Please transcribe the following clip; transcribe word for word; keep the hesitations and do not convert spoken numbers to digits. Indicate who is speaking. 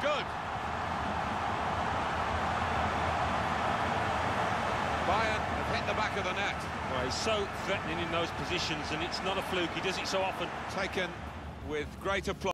Speaker 1: good. Bayern have hit the back of the net.
Speaker 2: Well, he's so threatening in those positions, and it's not a fluke. He does it so often.
Speaker 1: Taken with great applause.